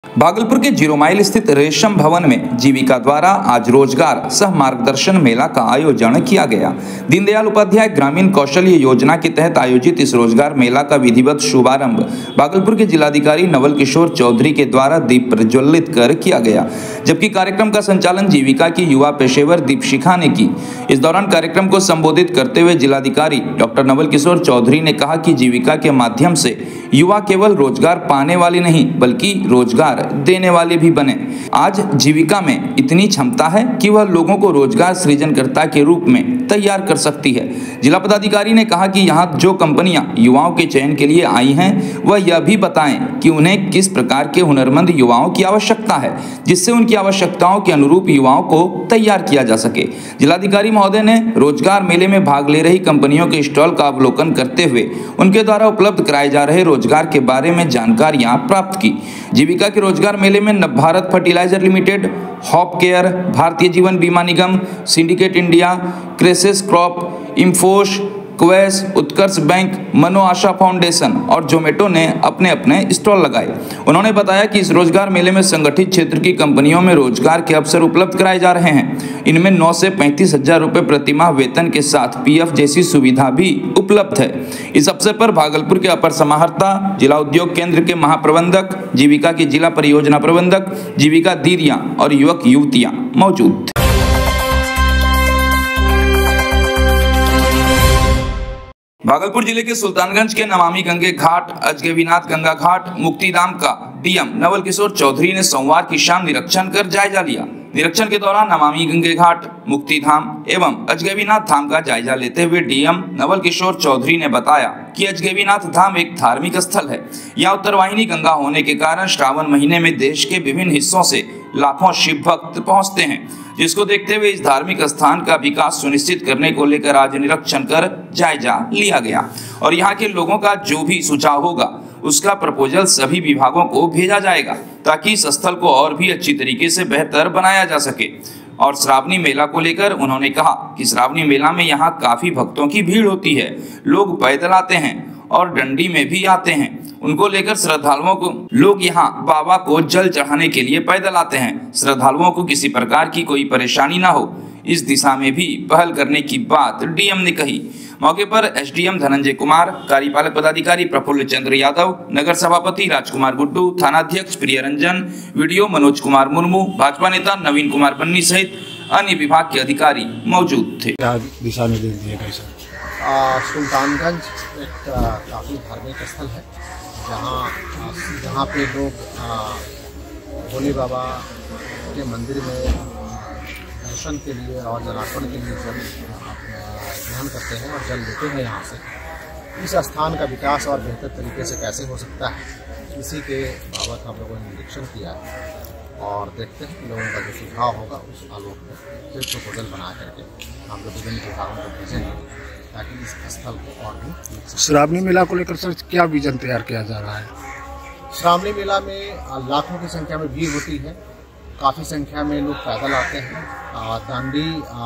भागलपुर के 0 माइल स्थित रेशम भवन में जीविका द्वारा आज रोजगार सह मार्गदर्शन मेला का आयोजन किया गया। दीनदयाल उपाध्याय ग्रामीण कौशल्य योजना के तहत आयोजित इस रोजगार मेला का विधिवत शुभारंभ भागलपुर के जिलाधिकारी नवल किशोर चौधरी के द्वारा दीप प्रज्वलित कर किया गया, जबकि कार्यक्रम का संचालन जीविका की युवा पेशेवर दीपशिखा ने की। इस दौरान कार्यक्रम को संबोधित करते हुए जिलाधिकारी डॉक्टर नवल किशोर चौधरी ने कहा कि जीविका के माध्यम से युवा केवल रोजगार पाने वाले नहीं बल्कि रोजगार देने वाले भी बने। आज जीविका में इतनी क्षमता है कि वह लोगों को रोजगार सृजनकर्ता के रूप में तैयार कर सकती है। जिला पदाधिकारी ने कहा कि यहाँ जो कंपनियां युवाओं के चयन के लिए आई हैं वह यह भी बताएं कि उन्हें किस प्रकार के हुनरमंद युवाओं की आवश्यकता है, जिससे उनकी आवश्यकताओं के अनुरूप युवाओं को तैयार किया जा सके। जिलाधिकारी महोदय ने रोजगार मेले में भाग ले रही कंपनियों के स्टॉल का अवलोकन करते हुए उनके द्वारा उपलब्ध कराए जा रहे रोजगार के बारे में जानकारियां प्राप्त की। जीविका के रोजगार मेले में Navbharat fertilizer limited, hop care, Bharatiya Jeevan Bima Nigam, syndicate India, क्रेसिस क्रॉप, इम्फोश, Quess, Utkarsh bank, Mano Asha foundation और जोमेटो ने अपने अपने स्टॉल लगाए। उन्होंने बताया कि इस रोजगार मेले में संगठित क्षेत्र की कंपनियों में रोजगार के अवसर उपलब्ध कराए जा रहे हैं। इनमें 9 से 35 हजार रुपये प्रतिमाह वेतन के साथ पीएफ जैसी सुविधा भी उपलब्ध है। इस अवसर पर भागलपुर के अपर समाहर्ता, जिला उद्योग केंद्र के महाप्रबंधक, जीविका की जिला परियोजना प्रबंधक, जीविका दीदियां और युवक युवतियां मौजूद थे। भागलपुर जिले के सुल्तानगंज के नमामि गंगे घाट, अजगैबीनाथ गंगा घाट, मुक्तिधाम का डीएम नवल किशोर चौधरी ने सोमवार की शाम निरीक्षण कर जायजा लिया। निरीक्षण के दौरान नमामि गंगे घाट, मुक्तिधाम एवं अजगैबीनाथ धाम का जायजा लेते हुए डीएम नवल किशोर चौधरी ने बताया कि अजगैबीनाथ धाम एक धार्मिक स्थल है। यहाँ उत्तरवाहिनी गंगा होने के कारण श्रावण महीने में देश के विभिन्न हिस्सों से लाखों शिव भक्त पहुँचते हैं, जिसको देखते हुए इस धार्मिक स्थान का विकास सुनिश्चित करने को लेकर आज निरीक्षण कर जायजा लिया गया और यहाँ के लोगों का जो भी सुझाव होगा उसका प्रपोजल सभी विभागों को भेजा जाएगा ताकि इस स्थल को और भी अच्छी तरीके से बेहतर बनाया जा सके। और श्रावणी मेला को लेकर उन्होंने कहा कि श्रावणी मेला में यहाँ काफी भक्तों की भीड़ होती है। लोग पैदल आते हैं और डंडी में भी आते हैं। उनको लेकर श्रद्धालुओं को लोग यहाँ बाबा को जल चढ़ाने के लिए पैदल आते हैं। श्रद्धालुओं को किसी प्रकार की कोई परेशानी ना हो, इस दिशा में भी पहल करने की बात डीएम ने कही। मौके पर एसडीएम धनंजय कुमार, कार्यपालक पदाधिकारी प्रफुल्ल चंद्र यादव, नगर सभापति राजकुमार गुड्डू, थानाध्यक्ष प्रिय रंजन, वीडियो मनोज कुमार मुर्मू, भाजपा नेता नवीन कुमार बन्नी सहित अन्य विभाग के अधिकारी मौजूद थे। दिशा निर्देश दिए गए सर। सुल्तानगंज एक काफ़ी धार्मिक स्थल है जहाँ पे लोग भोले बाबा के मंदिर में दर्शन के लिए और जलार्पण के लिए जल ग्रहण करते हैं और जल लेते हैं। यहाँ से इस स्थान का विकास और बेहतर तरीके से कैसे हो सकता है, इसी के बाबत हम लोगों ने निरीक्षण किया है और देखते हैं लोगों का जो सुझाव होगा उस आलोक में फिर प्रपोजल बना करके हम लोग विभिन्न विभागों को भेजेंगे ताकि इस स्थल को और भी। श्रावणी मेला को लेकर सर क्या विजन तैयार किया जा रहा है? श्रावणी मेला में लाखों की संख्या में भीड़ होती है, काफ़ी संख्या में लोग पैदल आते हैं, दांडी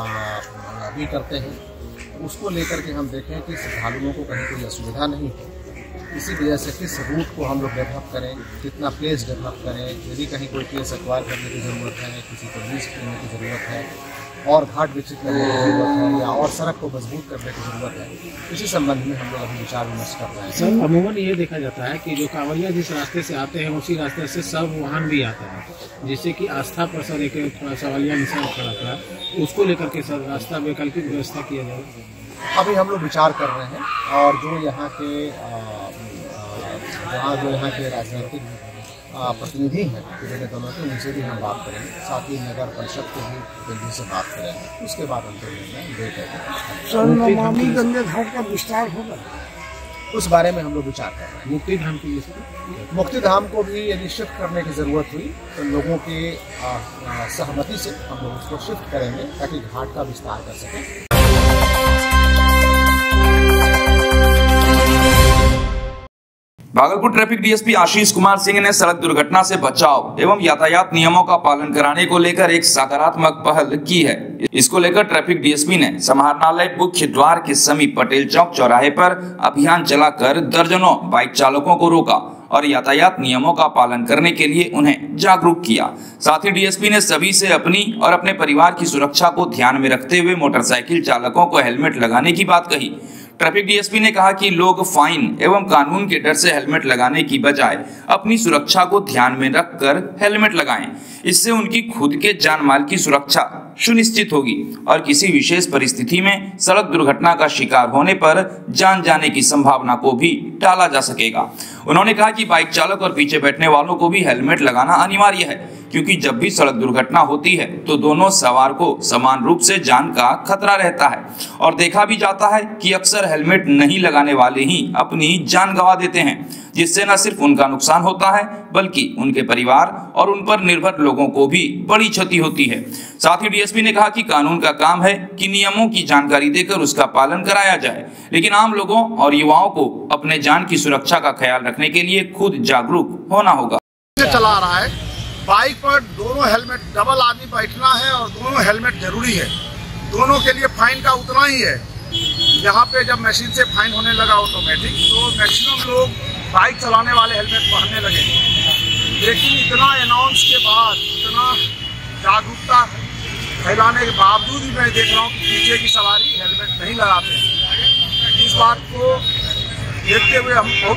भी करते हैं। उसको लेकर के हम देखें कि श्रद्धालुओं को कहीं कोई असुविधा नहीं हो, इसी वजह से किस रूट को हम लोग डेवलप करें, कितना प्लेस डेवलप करें, यदि कहीं कोई प्लेस एक्वायर करने की ज़रूरत है, किसी को लीज करने की ज़रूरत है और घाट विकसित करने की ज़रूरत है या और सड़क को मजबूत करने की ज़रूरत है, इसी संबंध में हम लोग अभी विचार विमर्श कर रहे हैं। सर, अमूमन ये देखा जाता है कि जो कांवड़िया जिस रास्ते से आते हैं उसी रास्ते से सब वाहन भी आता है, जिससे कि आस्था पर सर एक सवालिया निशान खड़ा था, उसको लेकर के सर रास्ता वैकल्पिक व्यवस्था किया जाए। अभी हम लोग विचार कर रहे हैं और जो यहाँ के राजनीतिक प्रतिनिधि हैं विभिन्न दलों के, उनसे भी हम बात करेंगे, साथ ही नगर परिषद के भी प्रतिनिधि से बात करेंगे, उसके बाद हम लोग नमामि गंगे घाट का विस्तार होगा, उस बारे में हम लोग विचार कर रहे हैं। मुक्तिधाम की मुक्तिधाम को भी यदि शिफ्ट करने की ज़रूरत हुई तो लोगों के सहमति से हम लोग उसको शिफ्ट करेंगे ताकि घाट का विस्तार कर सकें। भागलपुर ट्रैफिक डीएसपी आशीष कुमार सिंह ने सड़क दुर्घटना से बचाव एवं यातायात नियमों का पालन कराने को लेकर एक सकारात्मक पहल की है। इसको लेकर ट्रैफिक डीएसपी ने समाहरणालय मुख्य द्वार के समीप पटेल चौक चौराहे पर अभियान चलाकर दर्जनों बाइक चालकों को रोका और यातायात नियमों का पालन करने के लिए उन्हें जागरूक किया। साथ ही डीएसपी ने सभी से अपनी और अपने परिवार की सुरक्षा को ध्यान में रखते हुए मोटरसाइकिल चालकों को हेलमेट लगाने की बात कही। ट्रैफिक डीएसपी ने कहा कि लोग फाइन एवं कानून के डर से हेलमेट लगाने की बजाय अपनी सुरक्षा को ध्यान में रखकर हेलमेट लगाएं। इससे उनकी खुद के जान माल की सुरक्षा सुनिश्चित होगी और किसी विशेष परिस्थिति में सड़क दुर्घटना का शिकार होने पर जान जाने की संभावना को भी टाला जा सकेगा। उन्होंने कहा कि बाइक चालक और पीछे बैठने वालों को भी हेलमेट लगाना अनिवार्य है, क्योंकि जब भी सड़क दुर्घटना होती है तो दोनों सवार को समान रूप से जान का खतरा रहता है और देखा भी जाता है कि अक्सर हेलमेट नहीं लगाने वाले ही अपनी जान गंवा देते हैं, जिससे न सिर्फ उनका नुकसान होता है बल्कि उनके परिवार और उन पर निर्भर लोगों को भी बड़ी क्षति होती है। साथ ही डीएसपी ने कहा कि कानून का काम है कि नियमों की जानकारी देकर उसका पालन कराया जाए, लेकिन आम लोगों और युवाओं को अपने जान की सुरक्षा का ख्याल रखने के लिए खुद जागरूक होना होगा। चला रहा है बाइक पर दोनों हेलमेट, डबल आदमी बैठना है और दोनों हेलमेट जरूरी है। दोनों के लिए फाइन का उतना ही है। यहाँ पे जब मशीन से फाइन होने लगा ऑटोमेटिक, तो मैक्सिमम लोग बाइक चलाने वाले हेलमेट पहनने लगे। लेकिन इतना अनाउंस के बाद, इतना जागरूकता फैलाने के बावजूद भी मैं देख रहा हूँ कि पीछे की सवारी हेलमेट नहीं लगाते हैं। इस बात को देखते हुए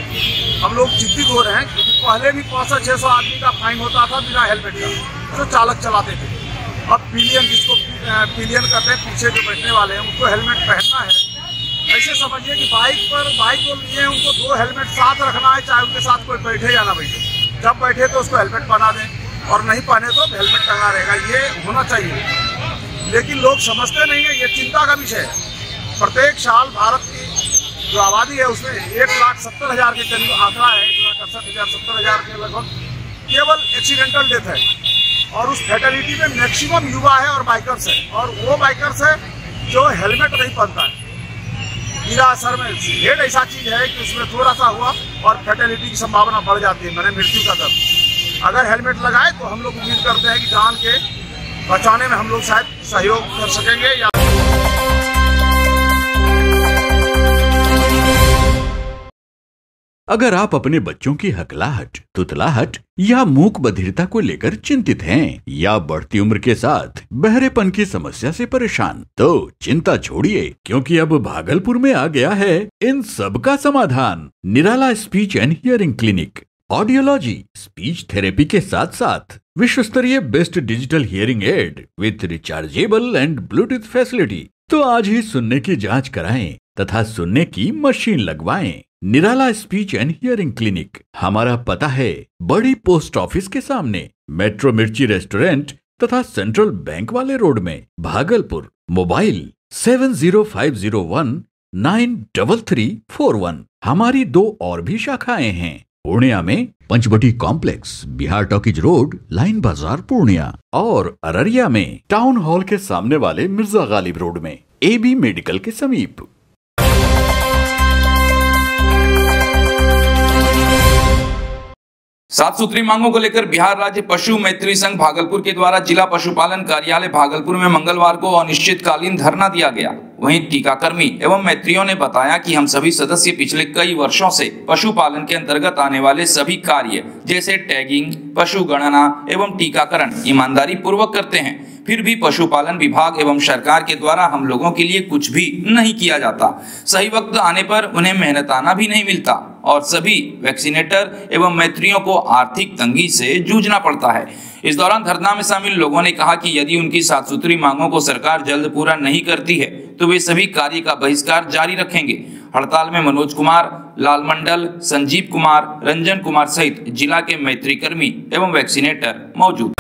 हम लोग चिंतित हो रहे हैं, क्योंकि पहले भी 500-600 आदमी का फाइन होता था बिना हेलमेट का, जो चालक चलाते थे। अब पिलियन, जिसको पिलियन कहते हैं, पीछे जो बैठने वाले हैं उनको हेलमेट पहनना है। ऐसे समझिए कि बाइक जो लिए उनको 2 हेलमेट साथ रखना है, चाहे उनके साथ कोई बैठे या ना बैठे। जब बैठे तो उसको हेलमेट पहना दें और नहीं पहने तो हेलमेट टंगा रहेगा, ये होना चाहिए। लेकिन लोग समझते नहीं है, ये चिंता का विषय है। प्रत्येक साल भारत की जो आबादी है उसमें 1,70,000 के करीब आंकड़ा है, 1,68,000-70,000 के लगभग केवल एक्सीडेंटल डेथ है। और उस फैटेलिटी में मैक्सिमम युवा है और बाइकर्स है, और वो बाइकर्स है जो हेलमेट नहीं पहनता है। गिरा सर में, हेड ऐसा चीज है कि उसमें थोड़ा सा हुआ और फैटेलिटी की संभावना बढ़ जाती है, मैंने मृत्यु का दर। अगर हेलमेट लगाए तो हम लोग उम्मीद करते हैं कि जान के बचाने में हम लोग शायद सहयोग कर सकेंगे। या अगर आप अपने बच्चों की हकलाहट, तुतलाहट या मूक बधिरता को लेकर चिंतित हैं या बढ़ती उम्र के साथ बहरेपन की समस्या से परेशान, तो चिंता छोड़िए, क्योंकि अब भागलपुर में आ गया है इन सब का समाधान। Nirala speech and hearing clinic. Audiology, speech therapy के साथ साथ विश्व स्तरीय best digital hearing aid with rechargeable and Bluetooth facility. तो आज ही सुनने की जांच कराएं तथा सुनने की मशीन लगवाएं। Nirala speech and hearing clinic. हमारा पता है बड़ी पोस्ट ऑफिस के सामने, मेट्रो मिर्ची रेस्टोरेंट तथा सेंट्रल बैंक वाले रोड में, भागलपुर। मोबाइल 7050193341। हमारी 2 और भी शाखाएं हैं, पूर्णिया में Panchvati complex, Bihar talkies road, line Bazar Purnia, और अररिया में टाउन हॉल के सामने वाले मिर्जा गालिब रोड में, AB मेडिकल के समीप। सात सूत्री मांगों को लेकर बिहार राज्य पशु मैत्री संघ भागलपुर के द्वारा जिला पशुपालन कार्यालय भागलपुर में मंगलवार को अनिश्चितकालीन धरना दिया गया। वहीं टीकाकर्मी एवं मैत्रियों ने बताया कि हम सभी सदस्य पिछले कई वर्षों से पशुपालन के अंतर्गत आने वाले सभी कार्य जैसे टैगिंग, पशु गणना एवं टीकाकरण ईमानदारी पूर्वक करते हैं, फिर भी पशुपालन विभाग एवं सरकार के द्वारा हम लोगों के लिए कुछ भी नहीं किया जाता। सही वक्त आने पर उन्हें मेहनताना भी नहीं मिलता और सभी वैक्सीनेटर एवं मैत्रियों को आर्थिक तंगी से जूझना पड़ता है। इस दौरान धरना में शामिल लोगों ने कहा कि यदि उनकी 7 सूत्री मांगों को सरकार जल्द पूरा नहीं करती है तो वे सभी कार्य का बहिष्कार जारी रखेंगे। हड़ताल में मनोज कुमार, लाल मंडल, संजीव कुमार, रंजन कुमार सहित जिला के मैत्री कर्मी एवं वैक्सीनेटर मौजूद।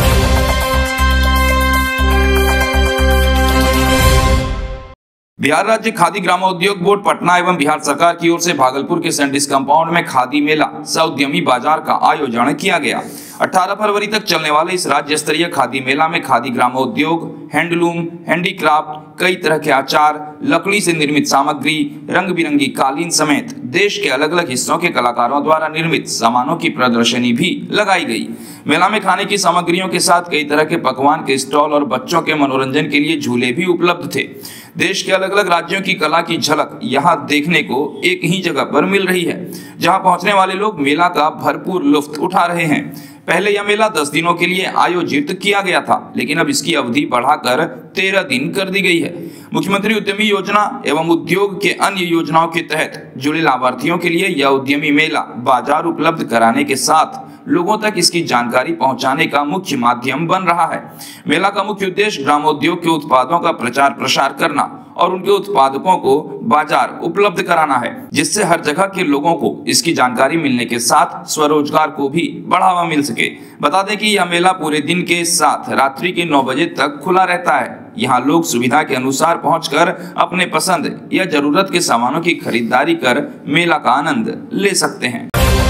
बिहार राज्य खादी ग्रामोद्योग बोर्ड पटना एवं बिहार सरकार की ओर से भागलपुर के सैंडिस कंपाउंड में खादी मेला सह उद्यमी बाजार का आयोजन किया गया। 18 फरवरी तक चलने वाले इस राज्य स्तरीय खादी मेला में खादी ग्रामोद्योग, हैंडलूम, हैंडीक्राफ्ट, कई तरह के अचार, लकड़ी से निर्मित सामग्री, रंग बिरंगी कालीन समेत देश के अलग अलग हिस्सों के कलाकारों द्वारा निर्मित सामानों की प्रदर्शनी भी लगाई गई। मेला में खाने की सामग्रियों के साथ कई तरह के पकवान के स्टॉल और बच्चों के मनोरंजन के लिए झूले भी उपलब्ध थे। देश के अलग अलग राज्यों की कला की झलक यहाँ देखने को एक ही जगह पर मिल रही है, जहाँ पहुँचने वाले लोग मेला का भरपूर लुत्फ उठा रहे हैं। पहले यह मेला 10 दिनों के लिए आयोजित किया गया था, लेकिन अब इसकी अवधि बढ़ाकर 13 दिन कर दी गई है। मुख्यमंत्री उद्यमी योजना एवं उद्योग के अन्य योजनाओं के तहत जुड़े लाभार्थियों के लिए यह उद्यमी मेला बाजार उपलब्ध कराने के साथ लोगों तक इसकी जानकारी पहुंचाने का मुख्य माध्यम बन रहा है। मेला का मुख्य उद्देश्य ग्रामोद्योग के उत्पादों का प्रचार प्रसार करना और उनके उत्पादकों को बाजार उपलब्ध कराना है, जिससे हर जगह के लोगों को इसकी जानकारी मिलने के साथ स्वरोजगार को भी बढ़ावा मिल सके। बता दें कि यह मेला पूरे दिन के साथ रात्रि के 9 बजे तक खुला रहता है। यहाँ लोग सुविधा के अनुसार पहुंचकर अपने पसंद या जरूरत के सामानों की खरीदारी कर मेला का आनंद ले सकते हैं।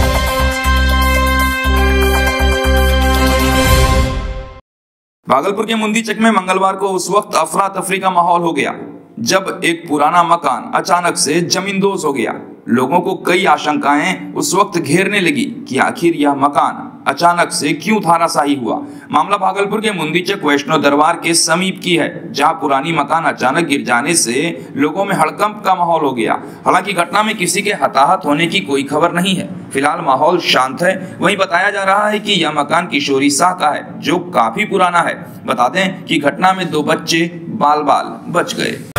भागलपुर के मुंदीचक में मंगलवार को उस वक्त अफरा तफरी का माहौल हो गया जब एक पुराना मकान अचानक से जमींदोज हो गया। लोगों को कई आशंकाएं उस वक्त घेरने लगी कि आखिर यह मकान अचानक से क्यों धराशायी हुआ। मामला भागलपुर के मुंदीचक वैष्णो दरबार के समीप की है, जहां पुरानी मकान अचानक गिर जाने से लोगों में हड़कंप का माहौल हो गया। हालांकि घटना में किसी के हताहत होने की कोई खबर नहीं है। फिलहाल माहौल शांत है। वहीं बताया जा रहा है कि यह मकान किशोरी शाह का है, जो काफी पुराना है। बता दें कि घटना में 2 बच्चे बाल बाल बच गए।